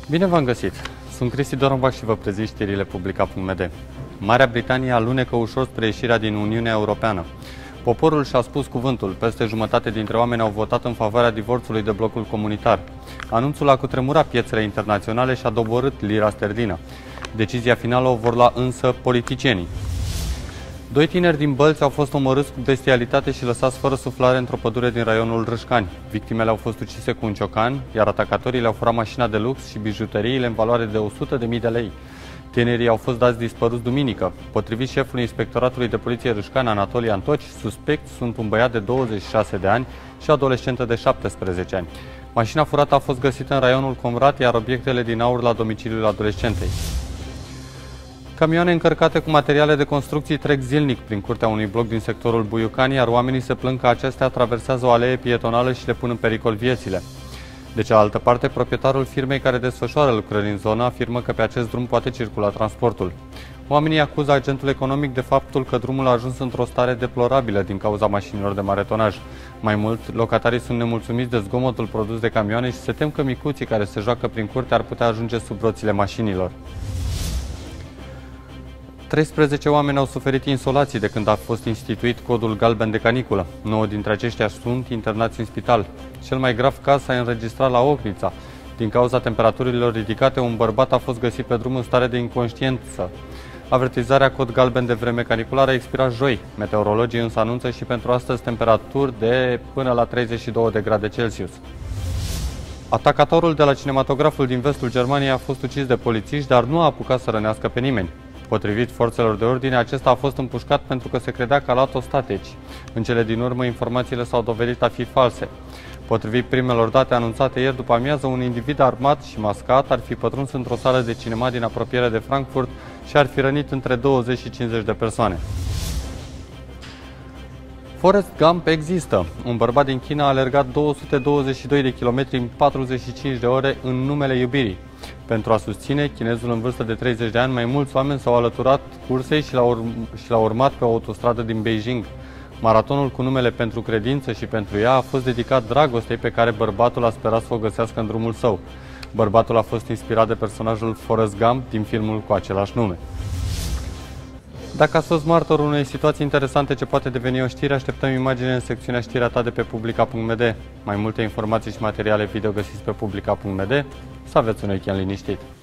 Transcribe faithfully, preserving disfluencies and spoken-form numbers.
Bine v-am găsit! Sunt Cristi Doronbac și vă prezint știrile Publica punct m d. Marea Britanie alunecă ușor spre ieșirea din Uniunea Europeană. Poporul și-a spus cuvântul. Peste jumătate dintre oameni au votat în favoarea divorțului de blocul comunitar. Anunțul a cutremurat piețele internaționale și a doborât lira sterlină. Decizia finală o vor lua însă politicienii. Doi tineri din Bălți au fost omorâți cu bestialitate și lăsați fără suflare într-o pădure din raionul Râșcani. Victimele au fost ucise cu un ciocan, iar atacatorii le-au furat mașina de lux și bijuteriile în valoare de o sută de mii de lei. Tinerii au fost dați dispăruți duminică. Potrivit șefului Inspectoratului de Poliție Râșcani, Anatolie Antoci, suspecți sunt un băiat de douăzeci și șase de ani și o adolescentă de șaptesprezece ani. Mașina furată a fost găsită în raionul Comrat, iar obiectele din aur la domiciliul adolescentei. Camioane încărcate cu materiale de construcții trec zilnic prin curtea unui bloc din sectorul Buiucani, iar oamenii se plâng că acestea traversează o alee pietonală și le pun în pericol viețile. De cealaltă parte, proprietarul firmei care desfășoară lucrări în zonă afirmă că pe acest drum poate circula transportul. Oamenii acuză agentul economic de faptul că drumul a ajuns într-o stare deplorabilă din cauza mașinilor de mare tonaj. Mai mult, locatarii sunt nemulțumiți de zgomotul produs de camioane și se tem că micuții care se joacă prin curte ar putea ajunge sub roțile mașinilor. treisprezece oameni au suferit insolații de când a fost instituit codul galben de caniculă. nouă dintre aceștia sunt internați în spital. Cel mai grav caz s-a înregistrat la Ochrița. Din cauza temperaturilor ridicate, un bărbat a fost găsit pe drum în stare de inconștiență. Avertizarea cod galben de vreme caniculară a expirat joi. Meteorologii însă anunță și pentru astăzi temperaturi de până la treizeci și două de grade Celsius. Atacatorul de la cinematograful din vestul Germaniei a fost ucis de polițiști, dar nu a apucat să rănească pe nimeni. Potrivit forțelor de ordine, acesta a fost împușcat pentru că se credea că a luat o stateci. În cele din urmă, informațiile s-au dovedit a fi false. Potrivit primelor date anunțate ieri după amiază, un individ armat și mascat ar fi pătruns într-o sală de cinema din apropiere de Frankfurt și ar fi rănit între douăzeci și cincizeci de persoane. Forrest Gump există. Un bărbat din China a alergat două sute douăzeci și doi de kilometri în patruzeci și cinci de ore în numele iubirii. Pentru a susține chinezul în vârstă de treizeci de ani, mai mulți oameni s-au alăturat cursei și l-au urm- urmat pe o autostradă din Beijing. Maratonul cu numele Pentru credință și pentru ea a fost dedicat dragostei pe care bărbatul a sperat să o găsească în drumul său. Bărbatul a fost inspirat de personajul Forrest Gump din filmul cu același nume. Dacă ați fost martorul unei situații interesante ce poate deveni o știre, așteptăm imagine în secțiunea Știrea ta de pe Publica punct m d. Mai multe informații și materiale video găsiți pe Publica punct m d. Să aveți un weekend liniștit!